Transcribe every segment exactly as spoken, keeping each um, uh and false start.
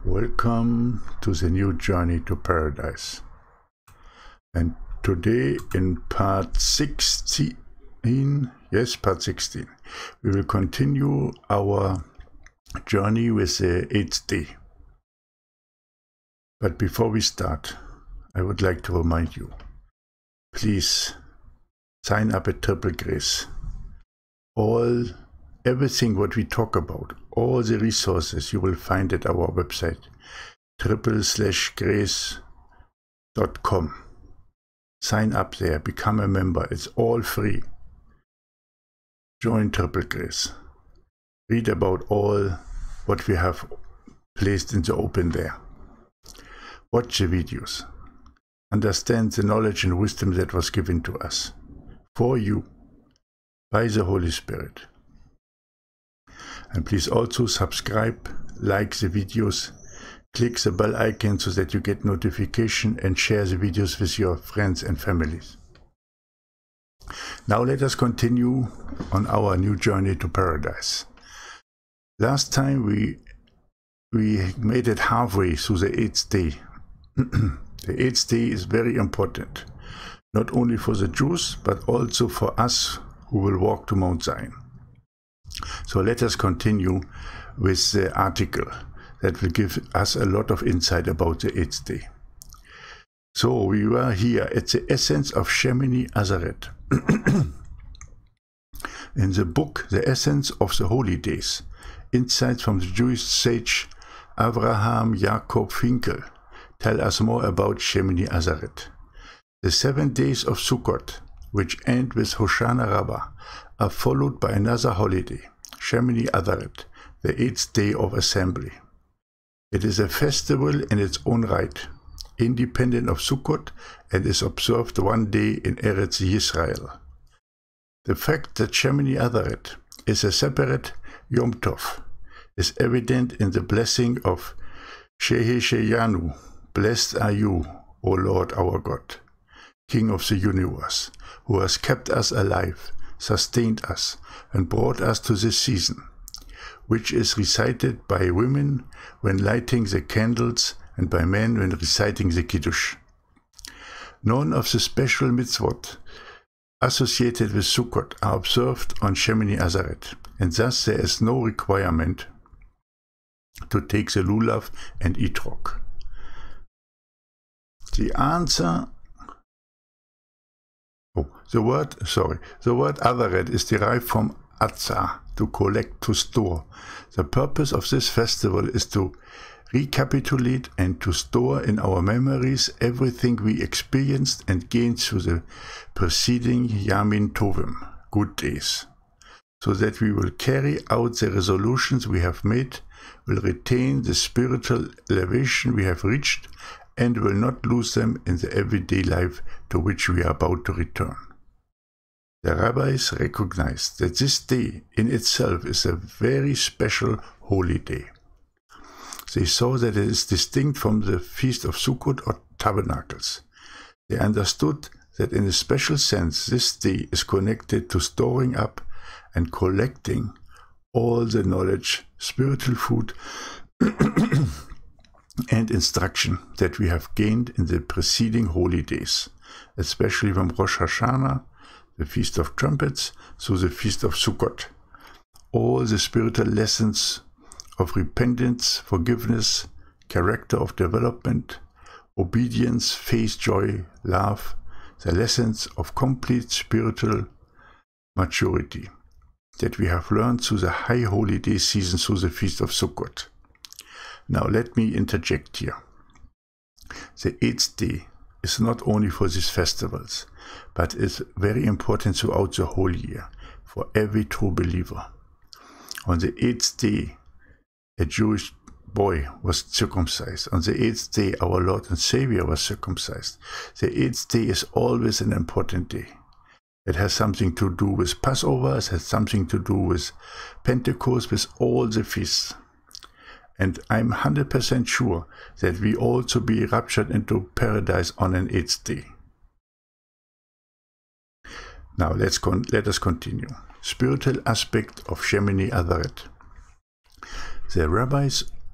Welcome to the new journey to paradise. And today in part sixteen, yes, part sixteen, we will continue our journey with the eighth day. But before we start, I would like to remind you, please sign up at Triple Grace. All Everything what we talk about, all the resources you will find at our website, triple slash grace dot com. Sign up there, become a member, it's all free. Join Triple Grace. Read about all what we have placed in the open there. Watch the videos. Understand the knowledge and wisdom that was given to us, for you, by the Holy Spirit. And please also subscribe, like the videos, click the bell icon so that you get notification, and share the videos with your friends and families. Now let us continue on our new journey to paradise. Last time we we made it halfway through the eighth day. The eighth day is very important, not only for the Jews, but also for us who will walk to Mount Zion. So let us continue with the article that will give us a lot of insight about the eighth day. So we were here at the essence of Shemini Azaret. In the book, The Essence of the Holy Days, insights from the Jewish sage Avraham Jacob Finkel tell us more about Shemini Azaret. The seven days of Sukkot, which end with Hoshana Rabbah, are followed by another holiday, Shemini Azaret, the eighth day of assembly. It is a festival in its own right, independent of Sukkot, and is observed one day in Eretz Yisrael. The fact that Shemini Azaret is a separate Yom Tov is evident in the blessing of Shehesheyanu, blessed are you, O Lord our God, King of the universe, who has kept us alive, sustained us, and brought us to this season, which is recited by women when lighting the candles and by men when reciting the Kiddush. None of the special mitzvot associated with Sukkot are observed on Shemini Azaret, and thus there is no requirement to take the lulav and eat rock. The answer Oh, the word, sorry, the word Azaret is derived from Atzah, to collect, to store. The purpose of this festival is to recapitulate and to store in our memories everything we experienced and gained through the preceding Yamin Tovim, good days, so that we will carry out the resolutions we have made, will retain the spiritual elevation we have reached, and will not lose them in the everyday life to which we are about to return. The rabbis recognized that this day in itself is a very special holy day. They saw that it is distinct from the Feast of Sukkot or Tabernacles. They understood that in a special sense this day is connected to storing up and collecting all the knowledge, spiritual food, and instruction that we have gained in the preceding holy days, especially from Rosh Hashanah, the Feast of Trumpets, through the Feast of Sukkot. All the spiritual lessons of repentance, forgiveness, character of development, obedience, faith, joy, love, the lessons of complete spiritual maturity that we have learned through the high holy day season, through the Feast of Sukkot. Now let me interject here. The eighth day is not only for these festivals, but is very important throughout the whole year for every true believer. On the eighth day, a Jewish boy was circumcised. On the eighth day, our Lord and Savior was circumcised. The eighth day is always an important day. It has something to do with Passover, it has something to do with Pentecost, with all the feasts. And I'm one hundred percent sure that we also be raptured into paradise on an eighth day. Now let's con let us continue. Spiritual aspect of Shemini Azaret. The rabbis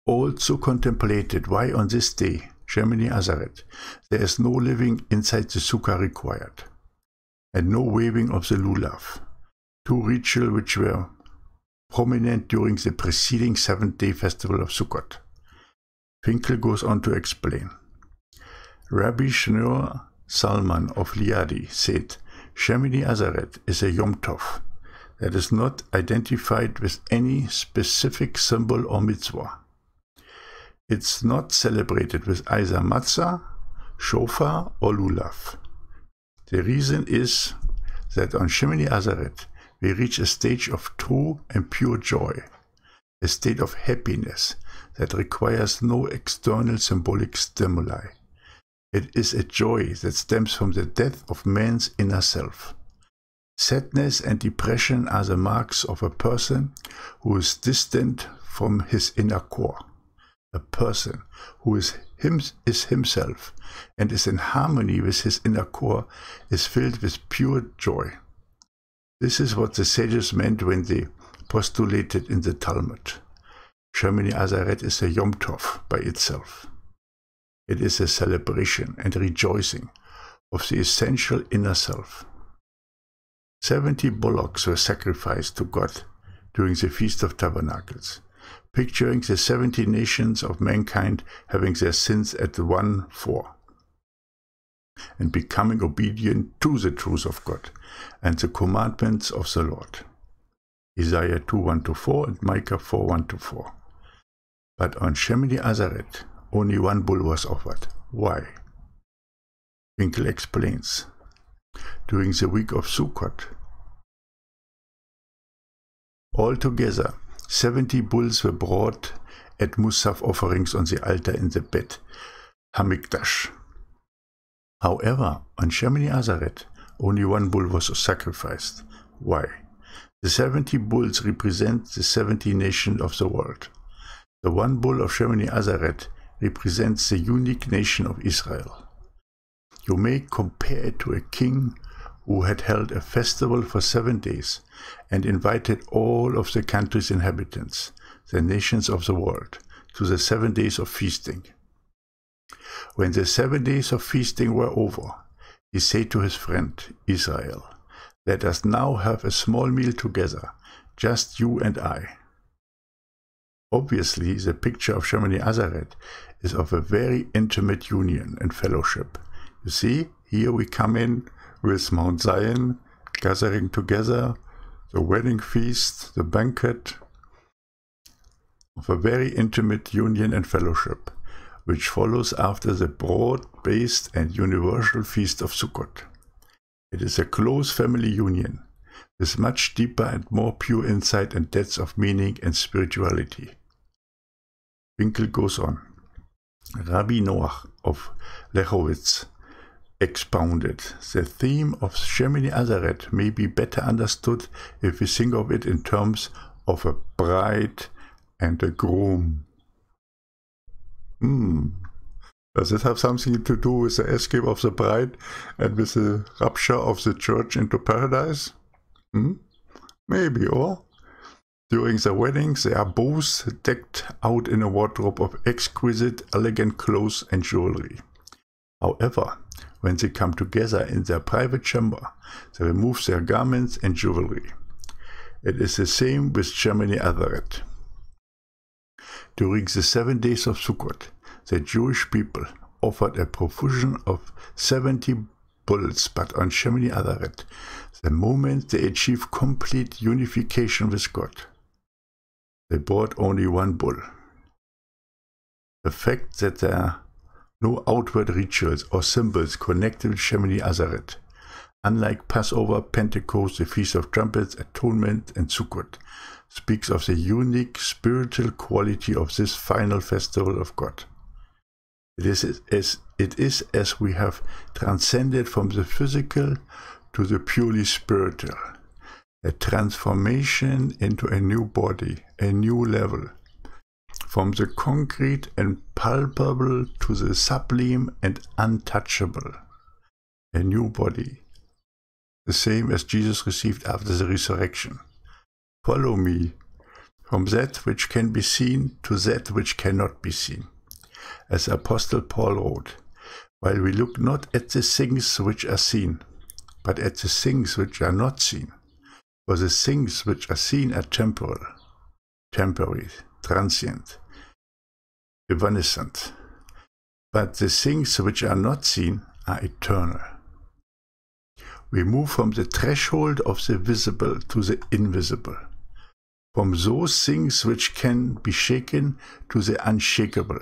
also contemplated why on this day, Shemini Azaret, there is no living inside the sukkah required, and no waving of the lulav, two rituals which were prominent during the preceding seventh-day festival of Sukkot. Finkel goes on to explain. Rabbi Shneur Salman of Liadi said, Shemini Azaret is a Yom Tov that is not identified with any specific symbol or mitzvah. It's not celebrated with either matzah, shofar, or lulav. The reason is that on Shemini Azaret we reach a stage of true and pure joy, a state of happiness that requires no external symbolic stimuli. It is a joy that stems from the death of man's inner self. Sadness and depression are the marks of a person who is distant from his inner core. A person who is, him, is himself and is in harmony with his inner core is filled with pure joy. This is what the sages meant when they postulated in the Talmud. Shemini Azaret is a Yom Tov by itself. It is a celebration and rejoicing of the essential inner self. Seventy bullocks were sacrificed to God during the Feast of Tabernacles, picturing the seventy nations of mankind having their sins at one for, and becoming obedient to the truth of God and the commandments of the Lord. Isaiah two one to four and Micah four one to four. But on Shemini Azaret, only one bull was offered. Why? Winkel explains. During the week of Sukkot, altogether, seventy bulls were brought at Musaf offerings on the altar in the Bet Hamikdash. However, on Shemini Azaret, only one bull was sacrificed. Why? The seventy bulls represent the seventy nations of the world. The one bull of Shemini Azaret represents the unique nation of Israel. You may compare it to a king who had held a festival for seven days and invited all of the country's inhabitants, the nations of the world, to the seven days of feasting. When the seven days of feasting were over, he said to his friend Israel, "Let us now have a small meal together, just you and I." Obviously, the picture of Shemini Azaret is of a very intimate union and fellowship. You see, here we come in with Mount Zion, gathering together, the wedding feast, the banquet, of a very intimate union and fellowship, which follows after the broad-based and universal feast of Sukkot. It is a close family union, with much deeper and more pure insight and depth of meaning and spirituality. Winkel goes on. Rabbi Noach of Lechowitz expounded, the theme of Shemini Azaret may be better understood if we think of it in terms of a bride and a groom. Hmm. Does it have something to do with the escape of the bride and with the rapture of the church into paradise? Hmm? Maybe, or? During the weddings, they are both decked out in a wardrobe of exquisite, elegant clothes and jewelry. However, when they come together in their private chamber, they remove their garments and jewelry. It is the same with Shemini Azaret. During the seven days of Sukkot, the Jewish people offered a profusion of seventy bulls, but on Shemini Azaret, the moment they achieve complete unification with God, they brought only one bull. The fact that there are no outward rituals or symbols connected with Shemini Azaret, unlike Passover, Pentecost, the Feast of Trumpets, Atonement, and Sukkot, speaks of the unique spiritual quality of this final festival of God. It is as, it is as we have transcended from the physical to the purely spiritual, a transformation into a new body, a new level, from the concrete and palpable to the sublime and untouchable, a new body, the same as Jesus received after the resurrection. Follow me from that which can be seen to that which cannot be seen. As Apostle Paul wrote, while we look not at the things which are seen, but at the things which are not seen. For the things which are seen are temporal, temporary, transient, evanescent. But the things which are not seen are eternal. We move from the threshold of the visible to the invisible, from those things which can be shaken to the unshakable.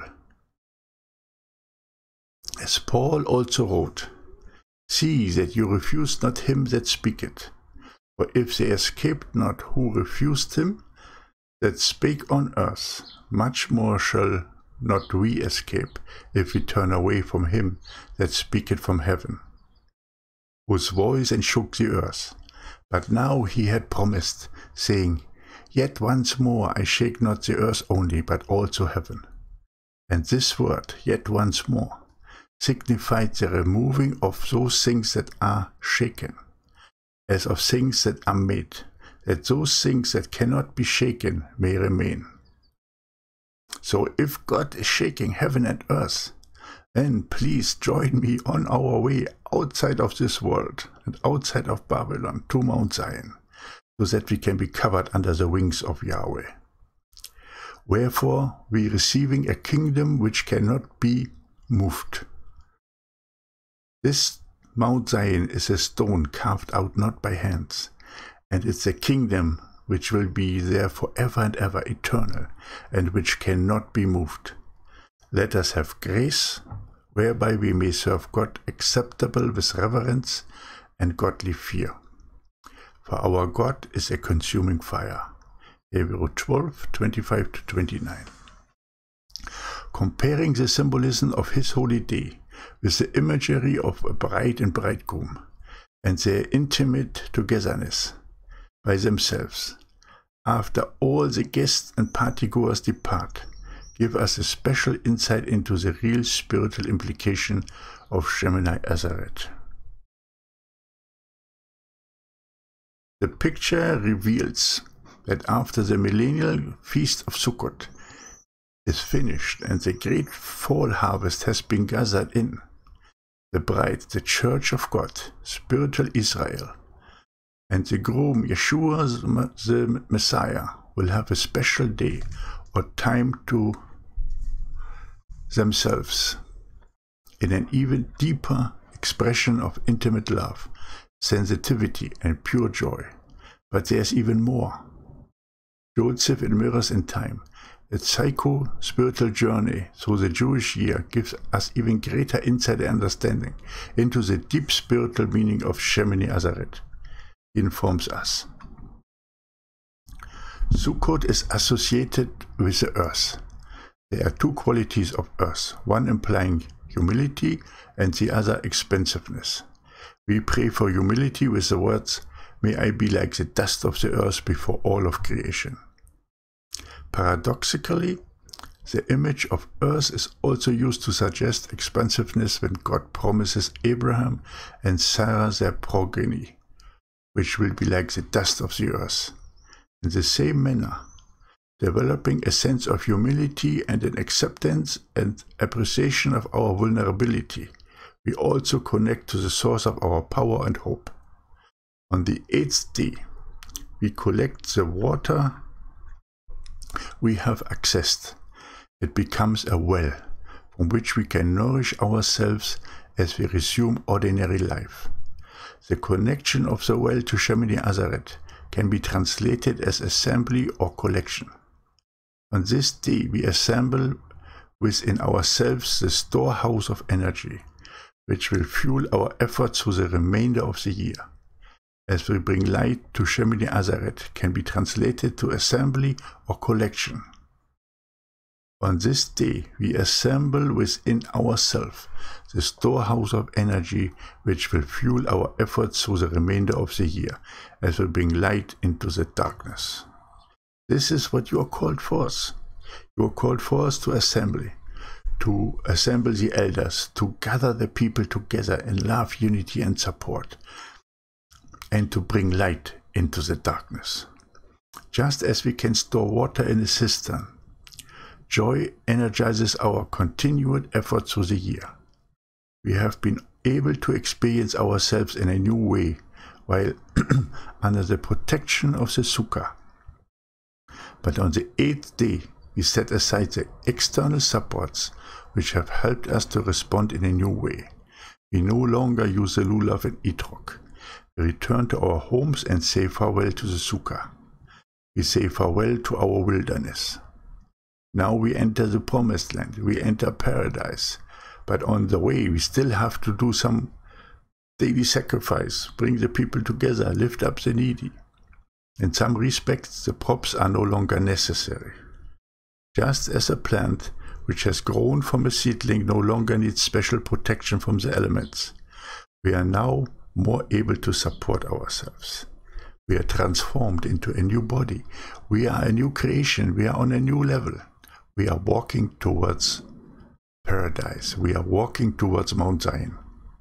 As Paul also wrote, see that you refuse not him that speaketh, for if they escaped not who refused him that spake on earth, much more shall not we escape if we turn away from him that speaketh from heaven, whose voice shook the earth. But now he had promised, saying, yet once more I shake not the earth only, but also heaven. And this word, yet once more, signified the removing of those things that are shaken, as of things that are made, that those things that cannot be shaken may remain. So if God is shaking heaven and earth, then please join me on our way outside of this world and outside of Babylon to Mount Zion, so that we can be covered under the wings of Yahweh. Wherefore we receiving a kingdom which cannot be moved. This Mount Zion is a stone carved out not by hands, and it's a kingdom which will be there forever and ever, eternal, and which cannot be moved. Let us have grace, whereby we may serve God acceptable with reverence and godly fear. For our God is a consuming fire. Hebrews twelve, twenty-five to twenty-nine. Comparing the symbolism of his holy day with the imagery of a bride and bridegroom, and their intimate togetherness by themselves, after all the guests and partygoers depart, give us a special insight into the real spiritual implication of Shemini Azaret. The picture reveals that after the millennial feast of Sukkot is finished and the great fall harvest has been gathered in, the bride, the church of God, spiritual Israel, and the groom, Yeshua the Messiah, will have a special day or time to themselves in an even deeper expression of intimate love, sensitivity, and pure joy. But there's even more. Joseph in Mirrors in Time, a psycho-spiritual journey through the Jewish year, gives us even greater insight and understanding into the deep spiritual meaning of Shemini Azaret. Informs us. Sukkot is associated with the earth. There are two qualities of earth, one implying humility and the other expansiveness. We pray for humility with the words, may I be like the dust of the earth before all of creation. Paradoxically, the image of earth is also used to suggest expansiveness when God promises Abraham and Sarah their progeny, which will be like the dust of the earth. In the same manner, developing a sense of humility and an acceptance and appreciation of our vulnerability, we also connect to the source of our power and hope. On the eighth day, we collect the water we have accessed. It becomes a well from which we can nourish ourselves as we resume ordinary life. The connection of the well to Shemini Azaret can be translated as assembly or collection. On this day, we assemble within ourselves the storehouse of energy, which will fuel our efforts through the remainder of the year. As we bring light to Shemini Azaret can be translated to assembly or collection. On this day, we assemble within ourselves the storehouse of energy which will fuel our efforts through the remainder of the year, as we bring light into the darkness. This is what you are called forth. You are called forth to assembly, to assemble the elders, to gather the people together in love, unity, and support, and to bring light into the darkness. Just as we can store water in a cistern, joy energizes our continued efforts through the year. We have been able to experience ourselves in a new way while under the protection of the Sukkah. But on the eighth day, we set aside the external supports which have helped us to respond in a new way. We no longer use the lulav and etrog. We return to our homes and say farewell to the Sukkah. We say farewell to our wilderness. Now we enter the promised land, we enter paradise. But on the way, we still have to do some daily sacrifice, bring the people together, lift up the needy. In some respects, the props are no longer necessary. Just as a plant which has grown from a seedling no longer needs special protection from the elements, we are now more able to support ourselves. We are transformed into a new body. We are a new creation. We are on a new level. We are walking towards paradise. We are walking towards Mount Zion.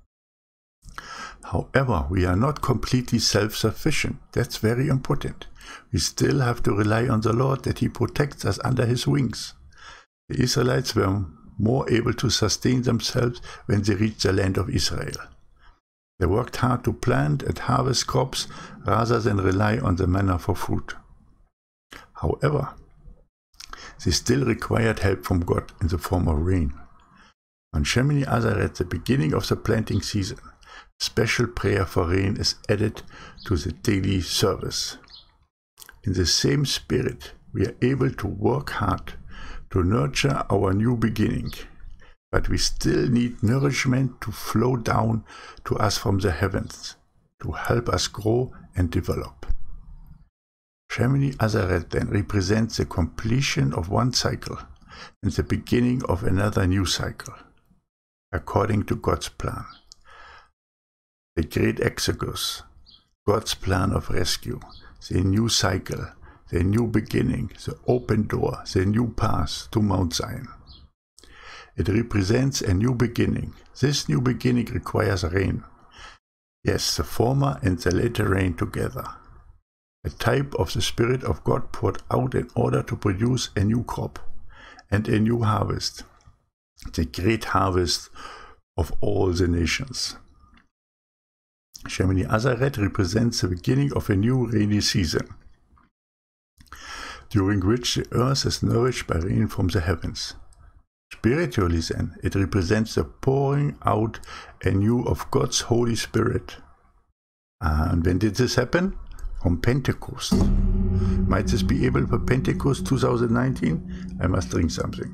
However, we are not completely self-sufficient. That's very important. We still have to rely on the Lord that He protects us under His wings. The Israelites were more able to sustain themselves when they reached the land of Israel. They worked hard to plant and harvest crops rather than rely on the manna for food. However, they still required help from God in the form of rain. On Shemini Azaret, the beginning of the planting season, special prayer for rain is added to the daily service. In the same spirit, we are able to work hard to nurture our new beginning, but we still need nourishment to flow down to us from the heavens, to help us grow and develop. Shemini Azaret then represents the completion of one cycle and the beginning of another new cycle, according to God's plan. The great exodus, God's plan of rescue, the new cycle, the new beginning, the open door, the new path to Mount Zion. It represents a new beginning. This new beginning requires rain. Yes, the former and the later rain together. A type of the Spirit of God poured out in order to produce a new crop and a new harvest, the great harvest of all the nations. Shemini Azaret represents the beginning of a new rainy season, during which the earth is nourished by rain from the heavens. Spiritually then, it represents the pouring out anew of God's Holy Spirit. And when did this happen? On Pentecost. Might this be able for Pentecost two thousand nineteen? I must drink something.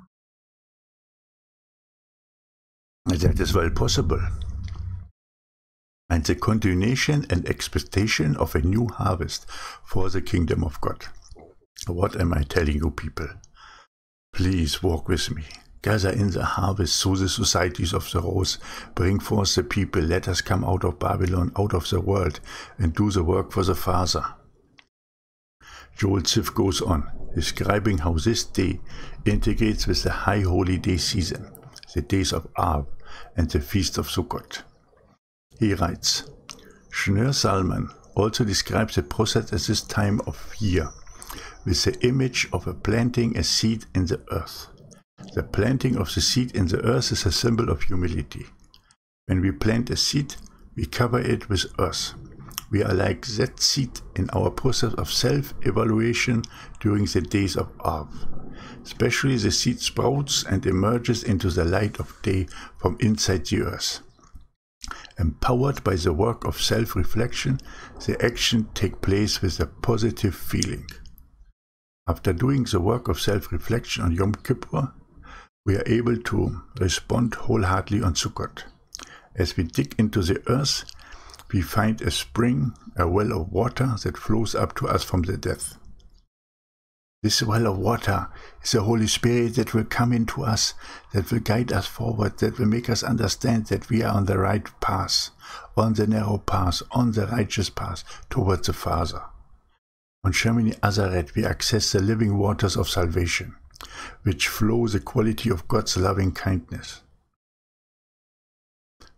That is well possible. And the continuation and expectation of a new harvest for the kingdom of God. What am I telling you, people? Please walk with me. Gather in the harvest through the societies of the rose. Bring forth the people. Let us come out of Babylon, out of the world, and do the work for the Father. Joel Ziff goes on, describing how this day integrates with the high holy day season, the days of Av and the feast of Sukkot. He writes, Schneur Salman also describes the process at this time of year with the image of a planting a seed in the earth. The planting of the seed in the earth is a symbol of humility. When we plant a seed, we cover it with earth. We are like that seed in our process of self-evaluation during the days of Av. Especially the seed sprouts and emerges into the light of day from inside the earth. Empowered by the work of self-reflection, the action takes place with a positive feeling. After doing the work of self-reflection on Yom Kippur, we are able to respond wholeheartedly on Sukkot. As we dig into the earth, we find a spring, a well of water that flows up to us from the depth. This well of water is the Holy Spirit that will come into us, that will guide us forward, that will make us understand that we are on the right path, on the narrow path, on the righteous path towards the Father. On Shemini Azaret we access the living waters of salvation, which flow the quality of God's loving kindness.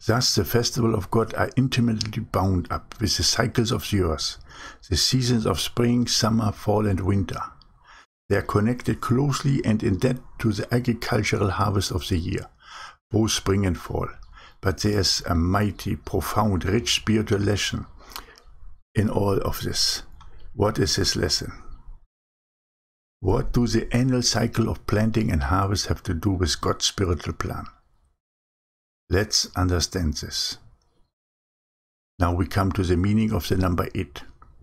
Thus the festivals of God are intimately bound up with the cycles of the earth, the seasons of spring, summer, fall and winter. They are connected closely and in depth to the agricultural harvest of the year, both spring and fall. But there is a mighty, profound, rich spiritual lesson in all of this. What is this lesson? What do the annual cycle of planting and harvest have to do with God's spiritual plan? Let's understand this. Now we come to the meaning of the number eight.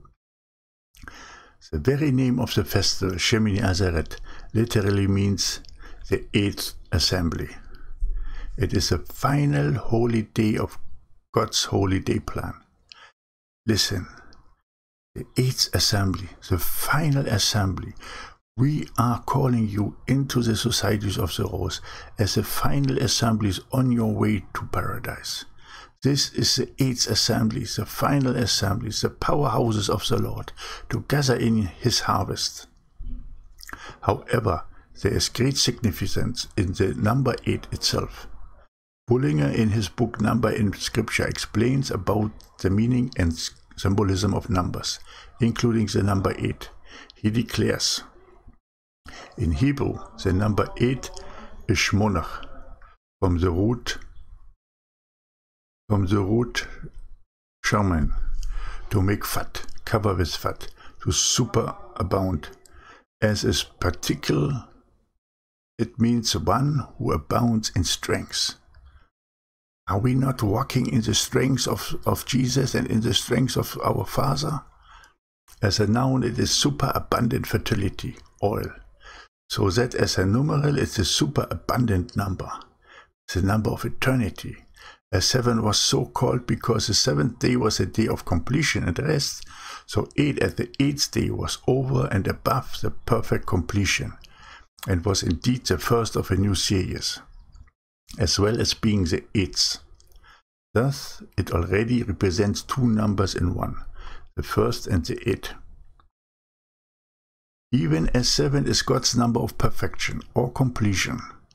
The very name of the festival, Shemini Atzeret, literally means the eighth assembly. It is the final holy day of God's holy day plan. Listen, the eighth assembly, the final assembly. We are calling you into the societies of the rose as the final assemblies on your way to paradise. This is the eighth assembly, the final assemblies, the powerhouses of the Lord, to gather in his harvest. However, there is great significance in the number eight itself. Bullinger in his book Number in Scripture explains about the meaning and symbolism of numbers, including the number eight. He declares, in Hebrew, the number eight is shmonach, from the root from the root shaman, to make fat, cover with fat, to superabound. As is particular, it means one who abounds in strength. Are we not walking in the strength of, of Jesus and in the strength of our Father? As a noun, it is superabundant fertility, oil. So that as a numeral, it's a superabundant number, the number of eternity. As seven was so called because the seventh day was a day of completion and rest, so eight at the eighth day was over and above the perfect completion, and was indeed the first of a new series, as well as being the eighth. Thus, it already represents two numbers in one, the first and the eighth. Even as seven is God's number of perfection or completion,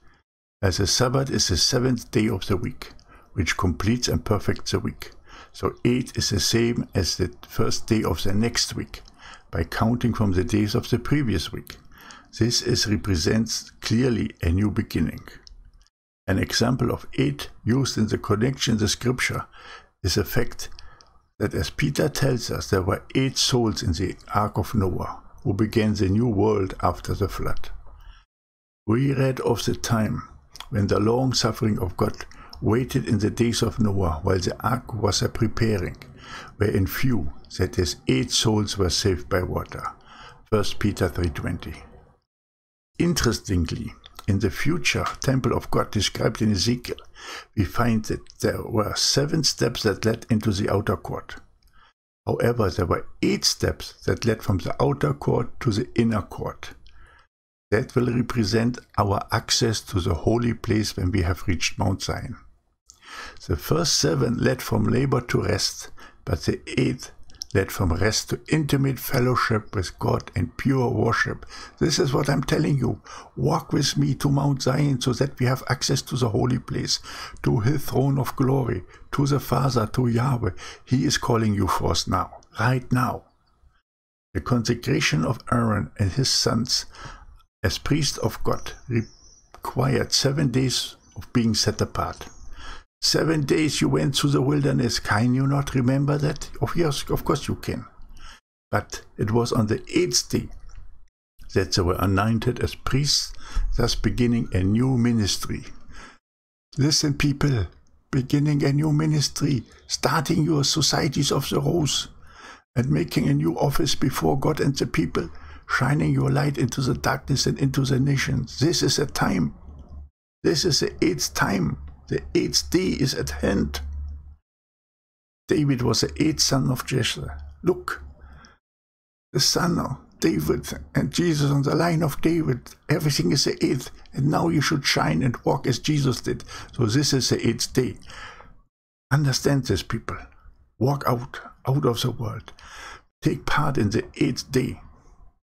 as the Sabbath is the seventh day of the week, which completes and perfects the week. So eight is the same as the first day of the next week, by counting from the days of the previous week. This is represents clearly a new beginning. An example of eight used in the connection in the scripture is the fact that, as Peter tells us, there were eight souls in the Ark of Noah, who began the new world after the flood. We read of the time when the long suffering of God waited in the days of Noah while the ark was a preparing, wherein few, that is, eight souls were saved by water. First Peter three twenty. Interestingly, in the future temple of God described in Ezekiel, we find that there were seven steps that led into the outer court. However, there were eight steps that led from the outer court to the inner court. That will represent our access to the holy place when we have reached Mount Zion. The first seven led from labor to rest, but the eighth led from rest to intimate fellowship with God and pure worship. This is what I'm telling you. Walk with me to Mount Zion so that we have access to the holy place, to his throne of glory, to the Father, to Yahweh. He is calling you forth now, right now. The consecration of Aaron and his sons as priests of God required seven days of being set apart. Seven days you went through the wilderness. Can you not remember that? Of yes, of course you can. But it was on the eighth day that they were anointed as priests, thus beginning a new ministry. Listen, people, beginning a new ministry, starting your societies of the rose, and making a new office before God and the people, shining your light into the darkness and into the nations. This is a time. This is the eighth time. The eighth day is at hand. David was the eighth son of Jesse. Look, the son of David and Jesus on the line of David. Everything is the eighth. And now you should shine and walk as Jesus did. So this is the eighth day. Understand this, people. Walk out, out of the world. Take part in the eighth day.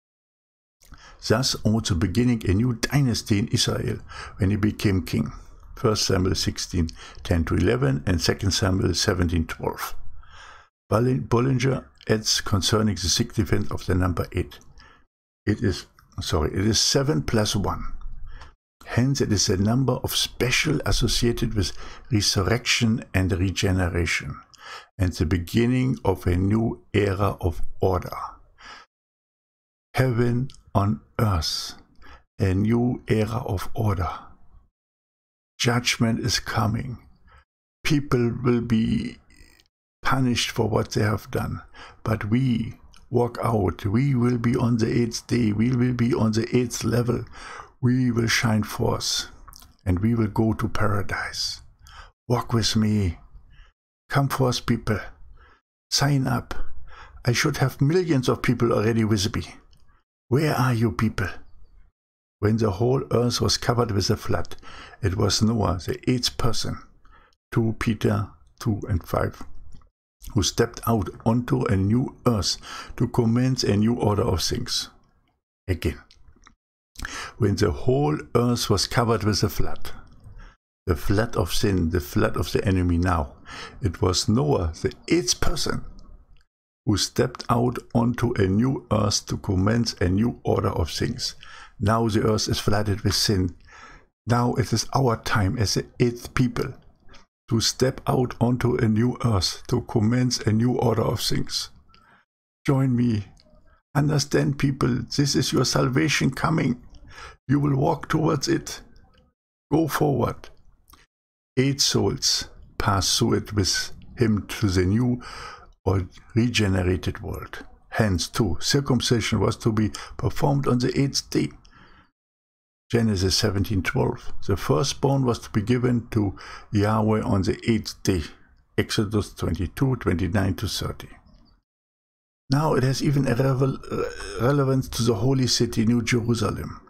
Thus also beginning a new dynasty in Israel when he became king. First Samuel sixteen, ten to eleven, and Second Samuel seventeen, twelve. Bollinger adds concerning the significance of the number eight. It is, sorry, it is seven plus one. Hence, it is a number of special associated with resurrection and regeneration, and the beginning of a new era of order. Heaven on earth, a new era of order. Judgment is coming. People will be punished for what they have done, but we walk out. We will be on the eighth day. We will be on the eighth level. We will shine forth, and we will go to paradise. Walk with me. Come forth, people. Sign up. I should have millions of people already with me. Where are you, people? When the whole earth was covered with a flood, it was Noah, the eighth person, two Peter two and five, who stepped out onto a new earth to commence a new order of things. Again, when the whole earth was covered with a flood, the flood of sin, the flood of the enemy now, it was Noah, the eighth person, who stepped out onto a new earth to commence a new order of things. Now the earth is flooded with sin. Now it is our time as the eighth people to step out onto a new earth to commence a new order of things. Join me. Understand, people, this is your salvation coming. You will walk towards it. Go forward. Eight souls pass through it with him to the new or regenerated world. Hence, too, circumcision was to be performed on the eighth day. Genesis seventeen, twelve. The firstborn was to be given to Yahweh on the eighth day. Exodus twenty-two, twenty-nine to thirty. Now it has even a revel relevance to the holy city, New Jerusalem.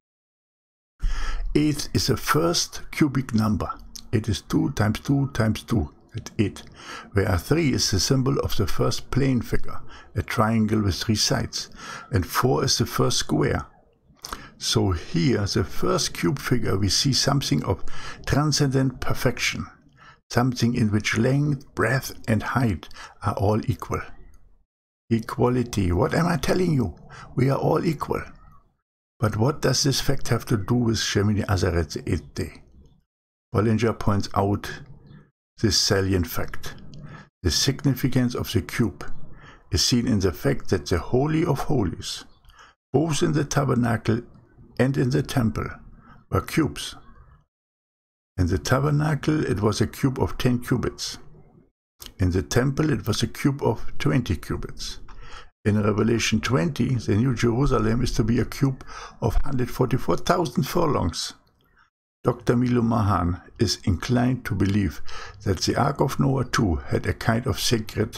Eight is the first cubic number. It is two times two times two, at eight, where three is the symbol of the first plane figure, a triangle with three sides, and four is the first square. So here, the first cube figure, we see something of transcendent perfection, something in which length, breadth, and height are all equal. Equality. What am I telling you? We are all equal. But what does this fact have to do with Shemini Azaret, the eighth day? Bollinger points out this salient fact. The significance of the cube is seen in the fact that the Holy of Holies, both in the tabernacle and in the temple, were cubes. In the tabernacle it was a cube of ten cubits. In the temple it was a cube of twenty cubits. In Revelation twenty, the New Jerusalem is to be a cube of one hundred forty-four thousand furlongs. Doctor Milo Mahan is inclined to believe that the Ark of Noah too had a kind of sacred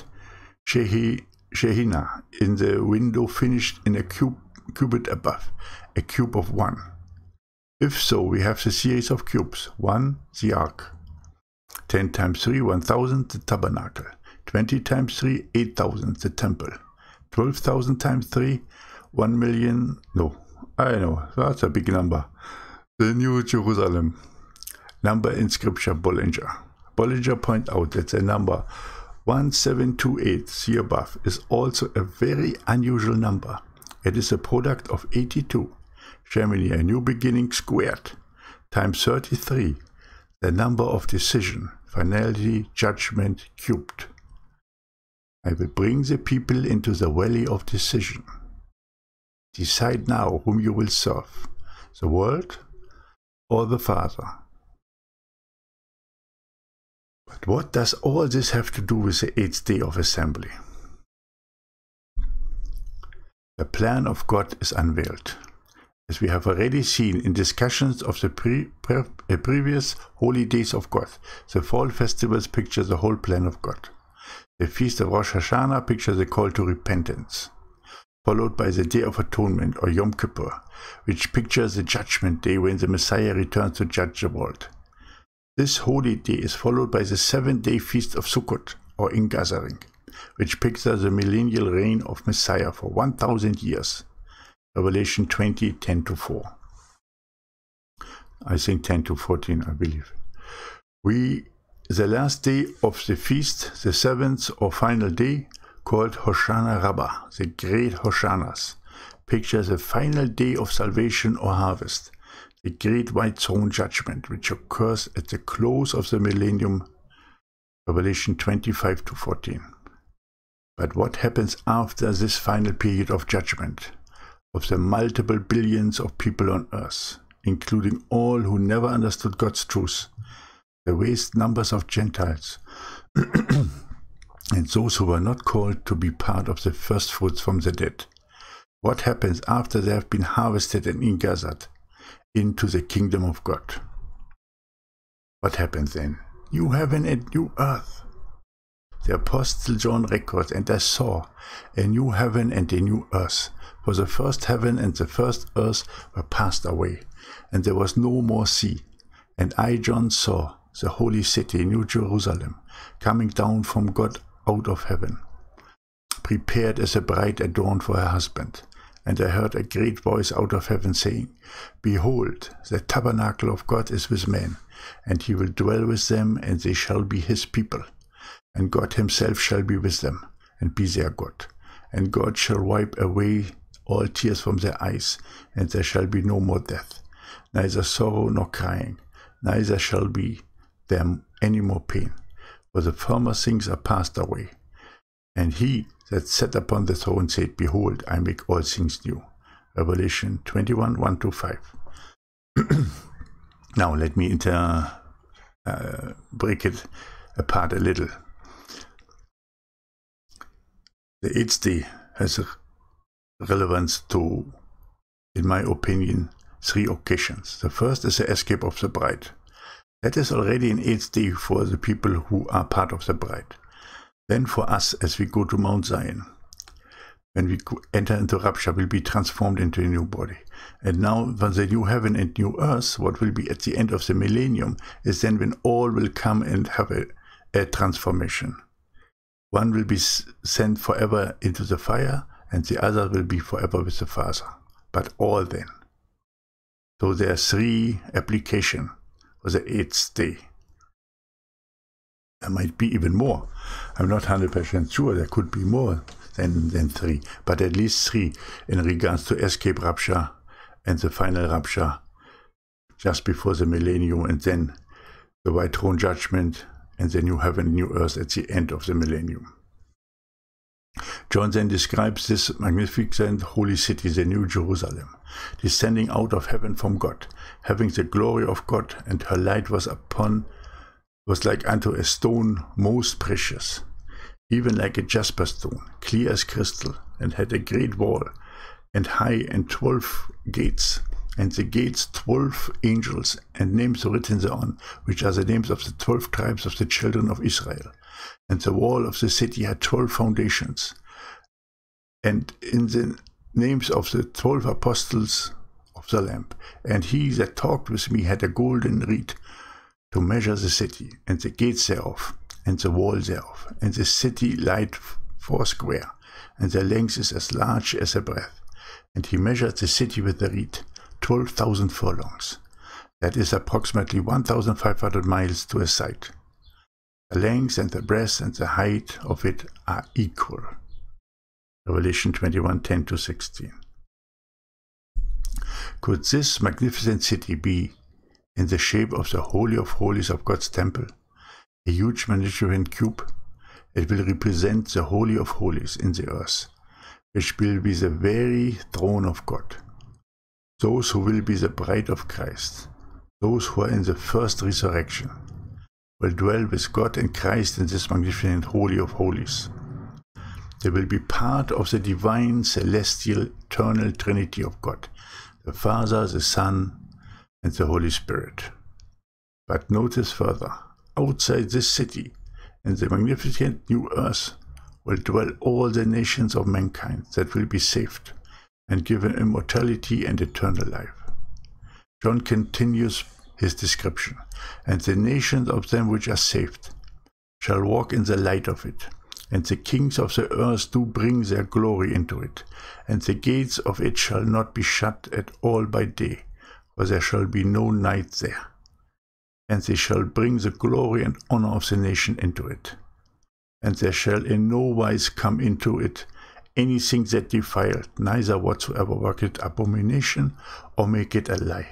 Shehinah in the window finished in a cube, cubit above, a cube of one. If so, we have the series of cubes. one, the Ark. ten times three, one thousand, the tabernacle. twenty times three, eight thousand, the temple. twelve thousand times three, one million, no, I know, that's a big number. The New Jerusalem. Number in Scripture, Bollinger. Bollinger points out that the number one seven two eight, see above, is also a very unusual number. It is a product of eighty-two, Shemini, a new beginning squared, times thirty-three, the number of decision, finality, judgment, cubed. I will bring the people into the valley of decision. Decide now whom you will serve, the world or the Father. But what does all this have to do with the eighth day of assembly? The plan of God is unveiled, as we have already seen in discussions of the pre pre uh, previous holy days of God. The fall festivals picture the whole plan of God. The feast of Rosh Hashanah pictures the call to repentance, followed by the Day of Atonement, or Yom Kippur, which pictures the Judgment Day when the Messiah returns to judge the world. This holy day is followed by the seven-day Feast of Sukkot, or Ingathering, which pictures the millennial reign of Messiah for one thousand years. Revelation twenty, ten to four. I think ten to fourteen, I believe. We, the last day of the feast, the seventh or final day, called Hoshana Rabbah, the great Hoshanas, pictures the final day of salvation or harvest, the great white throne judgment, which occurs at the close of the millennium, Revelation twenty-five to fourteen. But what happens after this final period of judgment, of the multiple billions of people on earth, including all who never understood God's truth, the vast numbers of Gentiles, and those who were not called to be part of the first fruits from the dead? What happens after they have been harvested and ingathered into the kingdom of God? What happens then? New heaven and new earth. The Apostle John records, and I saw a new heaven and a new earth. For the first heaven and the first earth were passed away, and there was no more sea. And I, John, saw the holy city, New Jerusalem, coming down from God out of heaven, prepared as a bride adorned for her husband. And I heard a great voice out of heaven saying, Behold, the tabernacle of God is with men, and he will dwell with them, and they shall be his people. And God himself shall be with them, and be their God. And God shall wipe away all tears from their eyes, and there shall be no more death, neither sorrow nor crying, neither shall be there any more pain, for the former things are passed away. And he that sat upon the throne said, Behold, I make all things new. Revelation twenty-one, one to five. Now let me inter, uh, break it apart a little. The eighth day has a relevance to, in my opinion, three occasions. The first is the escape of the bride. That is already an eighth day for the people who are part of the bride. Then for us, as we go to Mount Zion, when we enter into rapture, will be transformed into a new body. And now, when the new heaven and new earth, what will be at the end of the millennium, is then when all will come and have a, a transformation. One will be sent forever into the fire, and the other will be forever with the Father. But all then. So there are three applications for the eighth day. There might be even more. I'm not one hundred percent sure. There could be more than, than three, but at least three in regards to escape rapture and the final rapture just before the millennium, and then the white throne judgment and the new heaven and new earth at the end of the millennium. John then describes this magnificent holy city, the New Jerusalem, descending out of heaven from God, having the glory of God, and her light was upon was like unto a stone most precious, even like a jasper stone, clear as crystal, and had a great wall, and high, and twelve gates, and the gates twelve angels, and names written thereon, which are the names of the twelve tribes of the children of Israel. And the wall of the city had twelve foundations, and in the names of the twelve apostles of the Lamb. And he that talked with me had a golden reed, to measure the city, and the gates thereof, and the wall thereof, and the city lieth foursquare, and the length is as large as the breadth. And he measured the city with the reed, twelve thousand furlongs. That is approximately one thousand five hundred miles to a side. The length and the breadth and the height of it are equal. Revelation twenty-one, ten to sixteen. Could this magnificent city be in the shape of the Holy of Holies of God's temple, a huge magnificent cube? It will represent the Holy of Holies in the earth, which will be the very throne of God. Those who will be the bride of Christ, those who are in the first resurrection, will dwell with God and Christ in this magnificent Holy of Holies. They will be part of the divine, celestial, eternal Trinity of God, the Father, the Son, and the Holy Spirit. But notice further, outside this city, in the magnificent new earth, will dwell all the nations of mankind that will be saved and given immortality and eternal life. John continues his description, and the nations of them which are saved shall walk in the light of it, and the kings of the earth do bring their glory into it, and the gates of it shall not be shut at all by day, for there shall be no night there. and they shall bring the glory and honor of the nation into it. And there shall in no wise come into it anything that defileth, neither whatsoever worketh abomination, or make it a lie.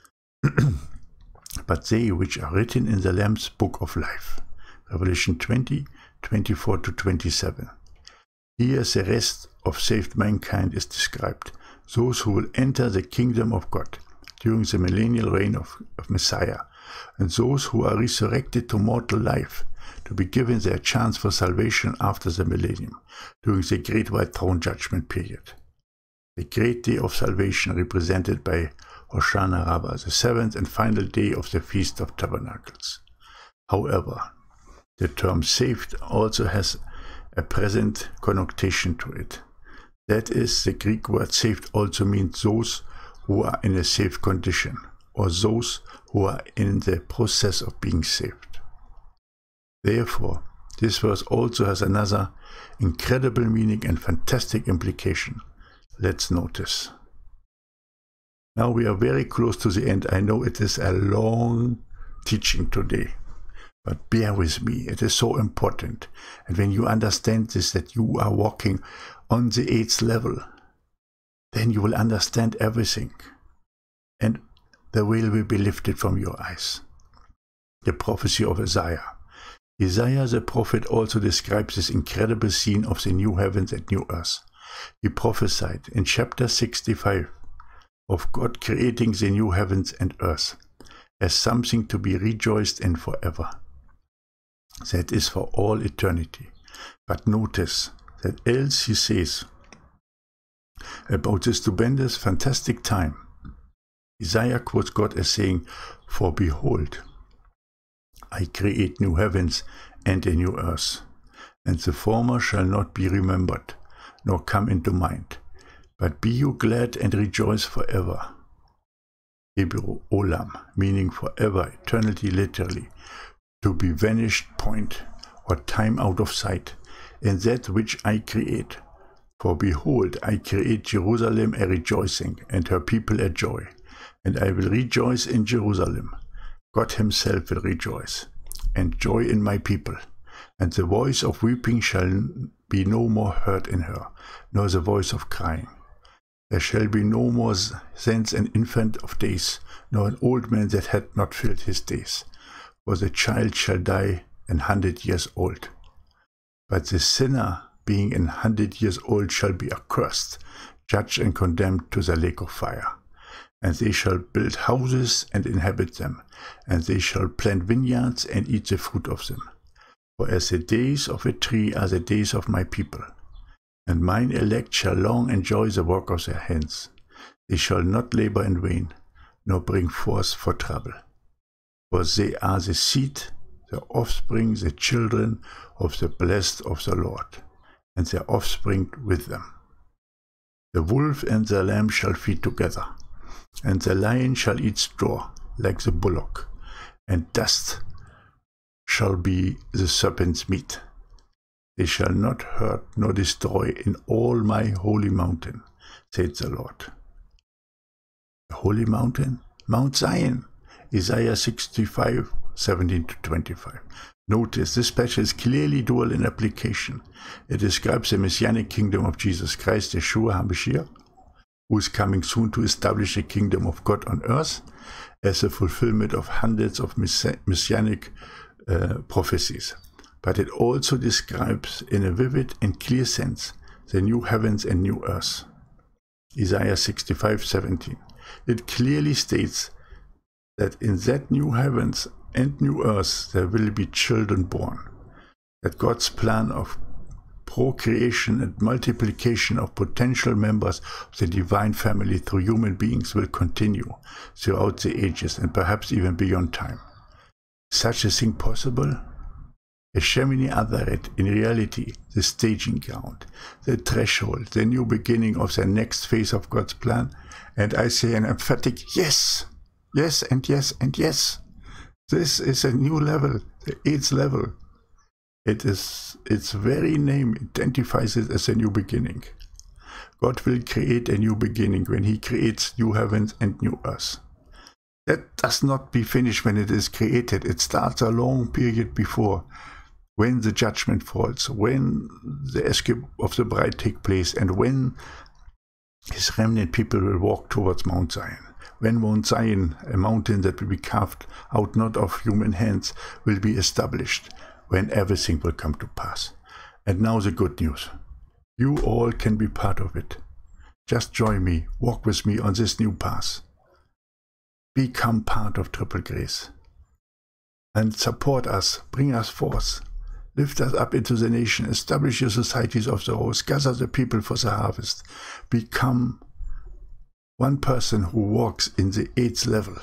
But they which are written in the Lamb's book of life. Revelation twenty, twenty-four to twenty-seven. Here the rest of saved mankind is described, those who will enter the kingdom of God during the millennial reign of, of Messiah, and those who are resurrected to mortal life, to be given their chance for salvation after the millennium, during the great white throne judgment period. The great day of salvation represented by Hoshana Rabbah, the seventh and final day of the Feast of Tabernacles. However, the term saved also has a present connotation to it. That is, the Greek word saved also means those who are in a saved condition, or those who are in the process of being saved. Therefore, this verse also has another incredible meaning and fantastic implication. Let's notice. Now we are very close to the end. I know it is a long teaching today, but bear with me. It is so important. And when you understand this, that you are walking on the eighth level, then you will understand everything. And the veil will be lifted from your eyes. The prophecy of Isaiah. Isaiah the prophet also describes this incredible scene of the new heavens and new earth. He prophesied in chapter sixty-five of God creating the new heavens and earth as something to be rejoiced in forever. That is for all eternity. But notice that else he says about this stupendous, fantastic time. Isaiah quotes God as saying, "For behold, I create new heavens and a new earth, and the former shall not be remembered, nor come into mind. But be you glad and rejoice forever." Hebrew olam, meaning forever, eternity literally, to be vanished point, or time out of sight, in that which I create. For behold, I create Jerusalem a rejoicing, and her people a joy. And I will rejoice in Jerusalem. God himself will rejoice, and joy in my people. And the voice of weeping shall be no more heard in her, nor the voice of crying. There shall be no more thence an infant of days, nor an old man that had not filled his days. For the child shall die an hundred years old. But the sinner, being an hundred years old, shall be accursed, judged and condemned to the lake of fire. And they shall build houses and inhabit them, and they shall plant vineyards and eat the fruit of them. For as the days of a tree are the days of my people, and mine elect shall long enjoy the work of their hands. They shall not labor in vain, nor bring forth for trouble. For they are the seed, the offspring, the children of the blessed of the Lord, and their offspring with them. The wolf and the lamb shall feed together, and the lion shall eat straw like the bullock, and dust shall be the serpent's meat. They shall not hurt nor destroy in all my holy mountain, saith the Lord. The holy mountain, Mount Zion, Isaiah sixty-five, seventeen to twenty-five. Notice this passage is clearly dual in application. It describes the messianic kingdom of Jesus Christ, Yeshua HaMashiach, who is coming soon to establish the kingdom of God on earth as a fulfillment of hundreds of messianic uh, prophecies. But it also describes in a vivid and clear sense the new heavens and new earth. Isaiah sixty-five, seventeen. It clearly states that in that new heavens and new earth there will be children born, that God's plan of procreation and multiplication of potential members of the divine family through human beings will continue throughout the ages and perhaps even beyond time. Is such a thing possible? A Shemini Azaret, in reality, the staging ground, the threshold, the new beginning of the next phase of God's plan, and I say an emphatic yes, yes and yes and yes. This is a new level, the eighth level. It is, its very name identifies it as a new beginning. God will create a new beginning when he creates new heavens and new earth. That does not be finished when it is created. It starts a long period before, when the judgment falls, when the escape of the bride takes place, and when his remnant people will walk towards Mount Zion. When Mount Zion, a mountain that will be carved out not of human hands, will be established, when everything will come to pass. And now the good news. You all can be part of it. Just join me, walk with me on this new path. Become part of Triple Grace. And support us, bring us forth. Lift us up into the nation, establish your societies of the rose, gather the people for the harvest. Become one person who walks in the eighth level.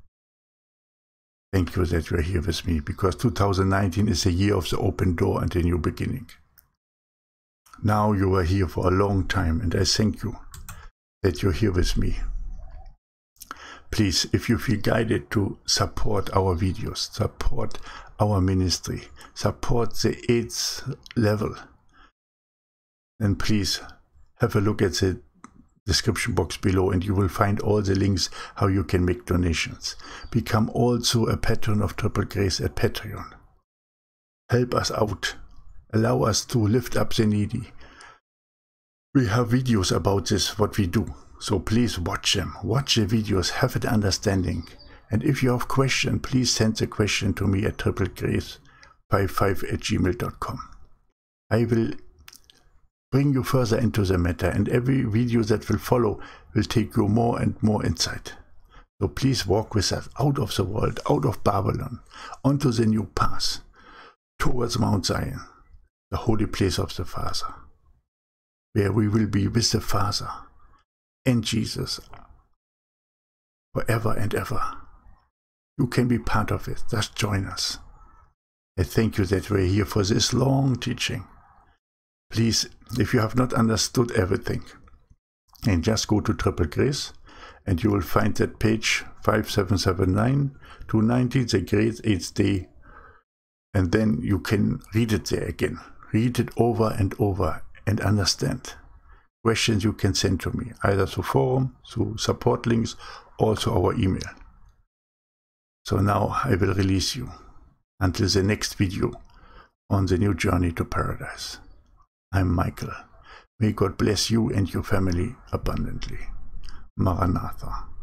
Thank you that you are here with me, because two thousand nineteen is the year of the open door and a new beginning. Now you are here for a long time, and I thank you that you're here with me. Please, if you feel guided to support our videos, support our ministry, support the eighth level, then please have a look at the description box below, and you will find all the links how you can make donations. Become also a patron of Triple Grace at Patreon. Help us out. Allow us to lift up the needy. We have videos about this, what we do. So please watch them. Watch the videos, have an understanding. And if you have questions, please send the question to me at triple grace fifty-five at gmail dot com. I will bring you further into the matter, and every video that will follow will take you more and more insight. So please walk with us out of the world, out of Babylon, onto the new path, towards Mount Zion, the holy place of the Father, where we will be with the Father and Jesus forever and ever. You can be part of it. Just join us. I thank you that we're here for this long teaching. Please, if you have not understood everything, and just go to Triple Grace, and you will find that page five seven seven nine to ninety, the great eighth day, and then you can read it there again. Read it over and over and understand. Questions you can send to me, either through forum, through support links, or through our email. So now I will release you until the next video on the new journey to paradise. I'm Michael. May God bless you and your family abundantly. Maranatha.